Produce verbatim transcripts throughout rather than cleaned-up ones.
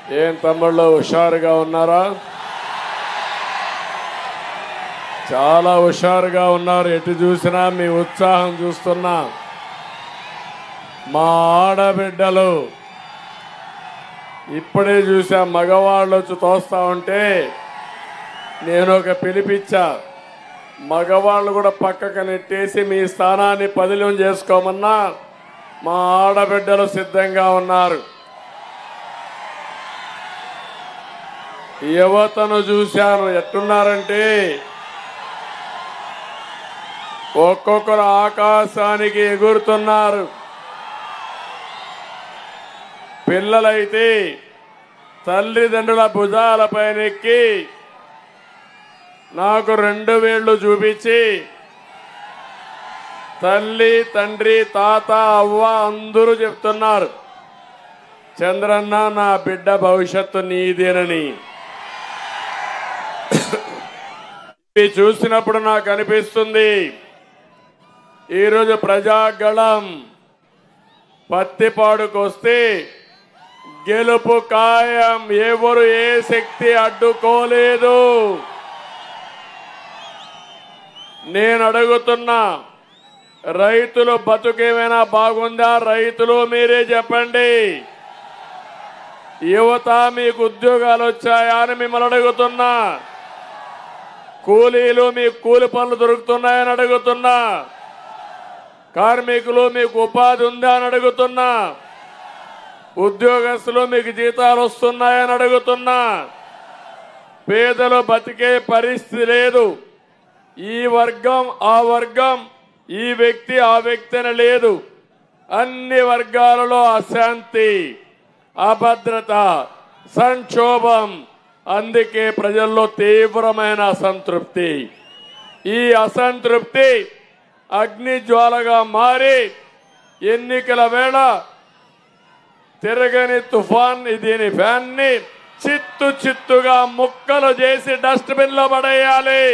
ఏం తమ్ముళ్ళు హుషారుగా ఉన్నారా? చాలా హుషారుగా ఉన్నారు. ఎటు చూసినా మీ ఉత్సాహం చూస్తున్నా. మా ఆడబిడ్డలు ఇప్పుడే చూసా, మగవాళ్ళు వచ్చి తోస్తా ఉంటే నేను ఒక పిలిపిచ్చా. మగవాళ్ళు కూడా పక్కకు నెట్టేసి మీ స్థానాన్ని పదిలం చేసుకోమన్నా మా ఆడబిడ్డలు సిద్ధంగా ఉన్నారు. యువతను చూశాను, ఎట్టున్నారంటే ఒక్కొక్కరు ఆకాశానికి ఎగురుతున్నారు. పిల్లలైతే తల్లిదండ్రుల భుజాలపైన ఎక్కి నాకు రెండు వేళ్లు చూపించి తల్లి, తండ్రి, తాత, అవ్వ అందరూ చెప్తున్నారు, చంద్రన్న నా బిడ్డ భవిష్యత్తు నీదేనని. ఇవి చూసినప్పుడు నాకు అనిపిస్తుంది, ఈరోజు ప్రజాగళం పత్తిపాడుకు వస్తే గెలుపు ఖాయం. ఎవరు ఏ శక్తి అడ్డుకోలేదు. నేను అడుగుతున్నా, రైతులు బతుకేమైనా బాగుందా? రైతులు మీరే చెప్పండి. యువత మీకు ఉద్యోగాలు వచ్చాయా అని మిమ్మల్ని అడుగుతున్నా. కూలీలు మీకు కూలి పనులు దొరుకుతున్నాయని అడుగుతున్నా. కార్మికులు మీకు ఉపాధి ఉందా అని అడుగుతున్నా. ఉద్యోగస్తులు మీకు జీతాలు వస్తున్నాయని అడుగుతున్నా. పేదలు బతికే పరిస్థితి లేదు. ఈ వర్గం ఆ వర్గం, ఈ వ్యక్తి ఆ వ్యక్తి అని లేదు. అన్ని వర్గాలలో అశాంతి, అభద్రత, సంక్షోభం. అందుకే ప్రజల్లో తీవ్రమైన అసంతృప్తి. ఈ అసంతృప్తి అగ్ని జ్వాలగా మారి ఎన్నికల వేళ తిరగని తుఫాన్ దీని ఫ్యాన్ ని చిత్తు చిత్తుగా ముక్కలు చేసి డస్ట్బిన్ లో పడేయాలి.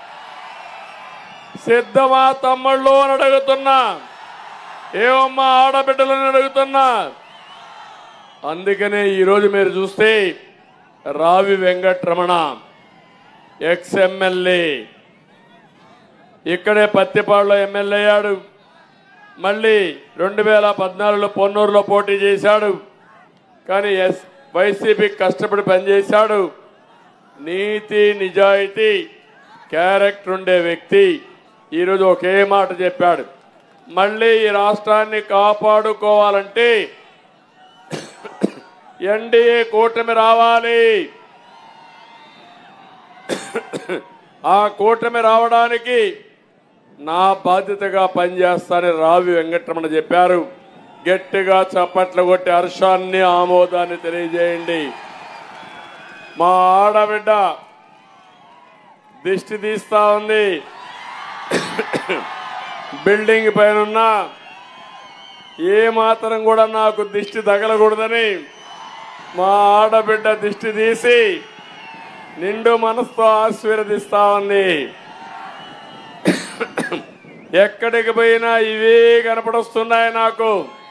సిద్ధమా తమ్ముళ్ళు అని అడుగుతున్నా. ఏమమ్మా ఆడబిడ్డలని అడుగుతున్నా. అందుకనే ఈరోజు మీరు చూస్తే రావి వెంకటరమణ ఎక్స్ ఎమ్మెల్యే ఇక్కడే పత్తిపాడులో ఎమ్మెల్యే అయ్యాడు. మళ్ళీ రెండు వేల పద్నాలుగులో పొన్నూరులో పోటీ చేశాడు. కానీ ఎస్ వైసీపీకి కష్టపడి పనిచేశాడు. నీతి నిజాయితీ క్యారెక్టర్ ఉండే వ్యక్తి ఈరోజు ఒకే మాట చెప్పాడు, మళ్ళీ ఈ రాష్ట్రాన్ని కాపాడుకోవాలంటే ఎన్డీఏ కూటమి రావాలి. ఆ కూటమి రావడానికి నా బాధ్యతగా పనిచేస్తానని రావి వెంకటరమణ చెప్పారు. గట్టిగా చప్పట్లు కొట్టి హర్షాన్ని ఆమోదాన్ని తెలియజేయండి. మా ఆడబిడ్డ దిష్టి తీస్తా ఉంది. బిల్డింగ్ పైన ఏ మాత్రం కూడా నాకు దిష్టి తగలకూడదని మా ఆడబిడ్డ దిష్టి తీసి నిండు మనసుతో ఆశీర్వదిస్తా ఉంది. ఎక్కడికి పోయినా ఇవే కనపడొస్తున్నాయి నాకు.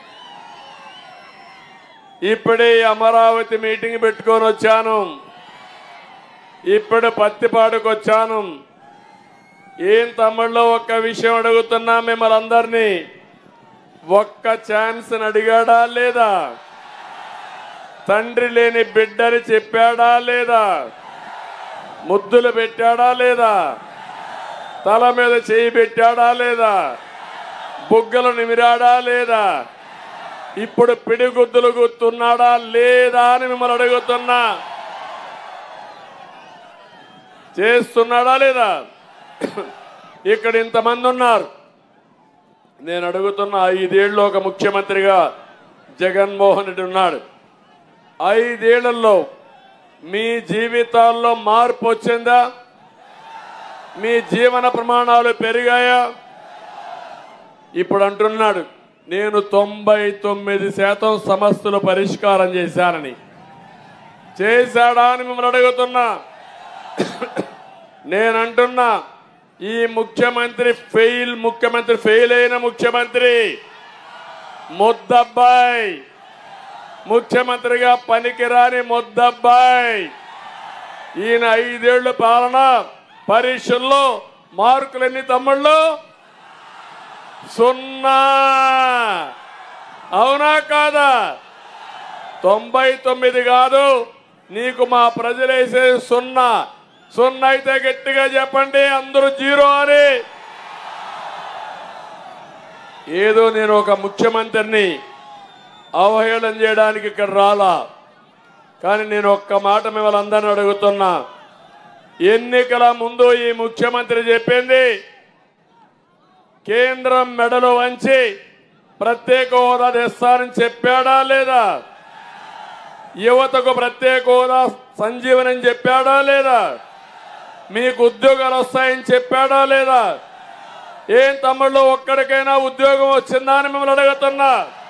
ఇప్పుడే అమరావతి మీటింగ్ పెట్టుకొని వచ్చాను. ఇప్పుడు పత్తిపాడుకు వచ్చాను. ఏం తమ్ముళ్ళు ఒక్క విషయం అడుగుతున్నా మిమ్మల్ని అందరినీ, ఒక్క ఛాన్స్ అడిగాడా లేదా? తండ్రి లేని బిడ్డని చెప్పాడా లేదా? ముద్దులు పెట్టాడా లేదా? తల మీద చేయి పెట్టాడా లేదా? బుగ్గలు నిమిరాడా లేదా? ఇప్పుడు పిడిగుద్దులు గుర్తున్నాడా లేదా అని మిమ్మల్ని అడుగుతున్నా. చేస్తున్నాడా లేదా? ఇక్కడ ఇంతమంది ఉన్నారు. నేను అడుగుతున్న, ఐదేళ్లు ఒక ముఖ్యమంత్రిగా జగన్మోహన్ రెడ్డి ఉన్నాడు. ఐదేళ్లలో మీ జీవితాల్లో మార్పు వచ్చిందా? మీ జీవన ప్రమాణాలు పెరిగాయా? ఇప్పుడు అంటున్నాడు, నేను తొంభై తొమ్మిది శాతం సమస్యలు పరిష్కారం చేశానని. చేశాడా అని మిమ్మల్ని అడుగుతున్నా. నేనంటున్నా, ఈ ముఖ్యమంత్రి ఫెయిల్ ముఖ్యమంత్రి ఫెయిల్ అయిన ముఖ్యమంత్రి, ముద్దబ్బాయి ముఖ్యమంత్రిగా పనికిరాని ముద్దబ్బాయి. ఈయన ఐదేళ్ల పాలన పరీక్షల్లో మార్కులు ఎన్ని తమ్ముళ్ళు? సున్నా. అవునా కాదా? తొంభై తొమ్మిది కాదు, నీకు మా ప్రజలేసే సున్నా. సున్నా అయితే గట్టిగా చెప్పండి అందరూ జీరో అని. ఏదో నేను ఒక ముఖ్యమంత్రిని అవహేళన చేయడానికి ఇక్కడ రాలా, కానీ నేను ఒక్క మాట మిమ్మల్ని అందరిని అడుగుతున్నా. ఎన్నికల ముందు ఈ ముఖ్యమంత్రి చెప్పింది కేంద్రం మెడలు వంచి ప్రత్యేక హోదా తెస్తానని చెప్పాడా లేదా? యువతకు ప్రత్యేక హోదా సంజీవనం చెప్పాడా లేదా? మీకు ఉద్యోగాలు వస్తాయని చెప్పాడా లేదా? ఏం తమ్ముళ్ళు ఒక్కడికైనా ఉద్యోగం వచ్చిందా అని మిమ్మల్ని అడుగుతున్నా.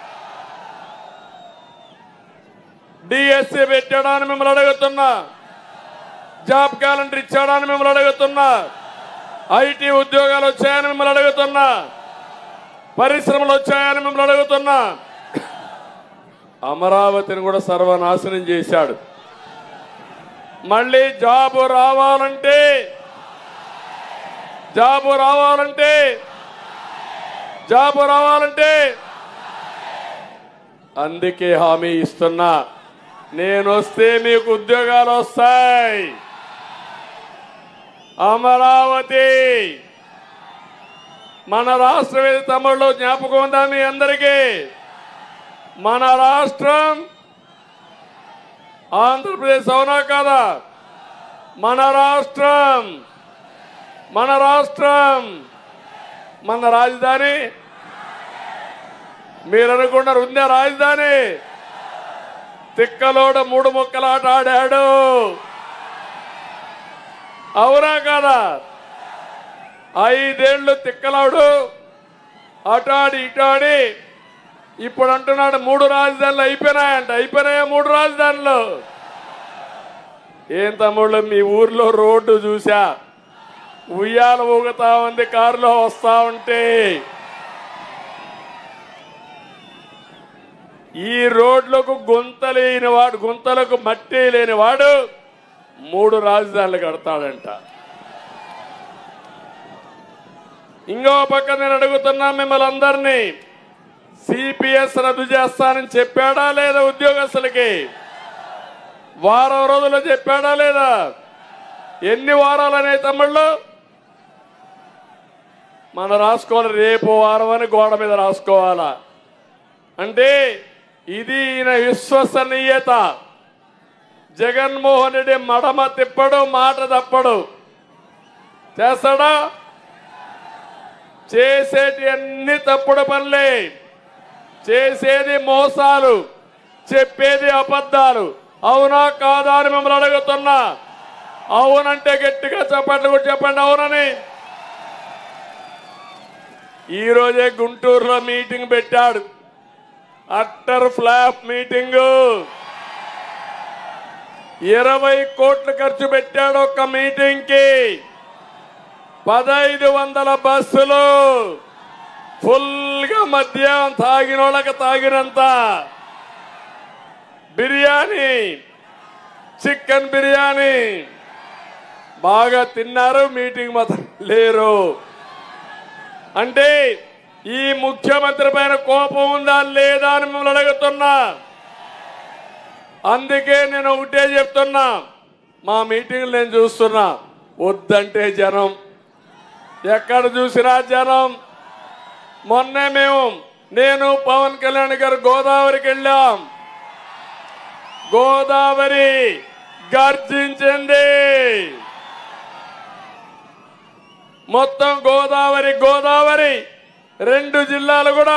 డిఎస్సి పెట్టాడా అని మిమ్మల్ని అడుగుతున్నా. జాబ్ క్యాలెండర్ ఇచ్చాడా అని మిమ్మల్ని అడుగుతున్నా. ఐటీ ఉద్యోగాలు వచ్చాయని మిమ్మల్ని అడుగుతున్నా. పరిశ్రమలు వచ్చాయని మిమ్మల్ని అడుగుతున్నా. అమరావతిని కూడా సర్వనాశనం చేశాడు. మళ్ళీ జాబు రావాలంటే జాబు రావాలంటే జాబు రావాలంటే అందుకే హామీ ఇస్తున్నా, నేను వస్తే మీకు ఉద్యోగాలు వస్తాయి. అమరావతి మన రాష్ట్రం ఏది తమ్ముళ్ళు జ్ఞాపకం ఉందా మీ అందరికీ? మన రాష్ట్రం ఆంధ్రప్రదేశ్ అవునా కాదా? మన రాష్ట్రం మన రాష్ట్రం మన రాజధాని మీరు అనుకున్నారు ఉందా రాజధాని? తిక్కలోడ మూడు ముక్కలాట ఆడాడు, అవునా కాదా? ఐదేళ్లు తిక్కలాడు అటాడి ఇటాడి ఇప్పుడు అంటున్నాడు మూడు రాజధానులు అయిపోయినాయంట. అయిపోయినాయా మూడు రాజధానులు? ఏం తమ్ముళ్ళు మీ ఊర్లో రోడ్డు చూసా, ఉయ్యాల ఊగుతా ఉంది కారులో వస్తా ఉంటే. ఈ రోడ్లకు గుంత లేని వాడు, గుంతలకు మట్టి లేని వాడు మూడు రాజధానులు కడతాడంట. ఇంకో పక్క నేను అడుగుతున్నా మిమ్మల్ని అందరినీ, సిపిఎస్ రద్దు చేస్తానని చెప్పాడా లేదా? ఉద్యోగస్తులకి వారం రోజుల్లో చెప్పాడా లేదా? ఎన్ని వారాలు అనే తమ్ముళ్ళు మనం రాసుకోవాలి. రేపు వారం అని గోడ మీద రాసుకోవాలా? అంటే ఇది ఈయన విశ్వసనీయత. జగన్మోహన్ రెడ్డి మడమ తిప్పడు, మాట తప్పడు. చేస్తాడా? చేసేటి అన్ని తప్పుడు పనులే, చేసేది మోసాలు, చెప్పేది అబద్ధాలు. అవునా కాదా అని మిమ్మల్ని అడుగుతున్నా. అవునంటే గట్టిగా చెప్పండి, కూడా చెప్పండి అవునని. ఈరోజే గుంటూరులో మీటింగ్ పెట్టాడు, అట్టర్ ఫ్లాప్ మీటింగు. ఇరవై కోట్లు ఖర్చు పెట్టాడు ఒక్క మీటింగ్ కి. పదైదు వందల బస్సులు ఫుల్ గా మద్యం తాగిన వాళ్ళకి తాగినంత బిర్యానీ, చికెన్ బిర్యానీ బాగా తిన్నారు, మీటింగ్ మాత్రం లేరు. అంటే ఈ ముఖ్యమంత్రి పైన కోపం ఉందా లేదా అని మిమ్మల్ని అడుగుతున్నా. అందుకే నేను ఒకటే చెప్తున్నా, మా మీటింగ్లు నేను చూస్తున్నా, వద్దంటే జనం, ఎక్కడ చూసినా జనం. మొన్నే మేము నేను పవన్ కళ్యాణ్ గారు గోదావరికి వెళ్ళాం. గోదావరి గర్జించింది. మొత్తం గోదావరి గోదావరి రెండు జిల్లాలు కూడా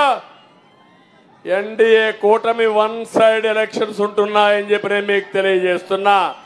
ఎన్డీఏ కూటమి వన్ సైడ్ ఎలక్షన్స్ ఉంటున్నాయని చెప్పి నేను మీకు తెలియజేస్తున్నా.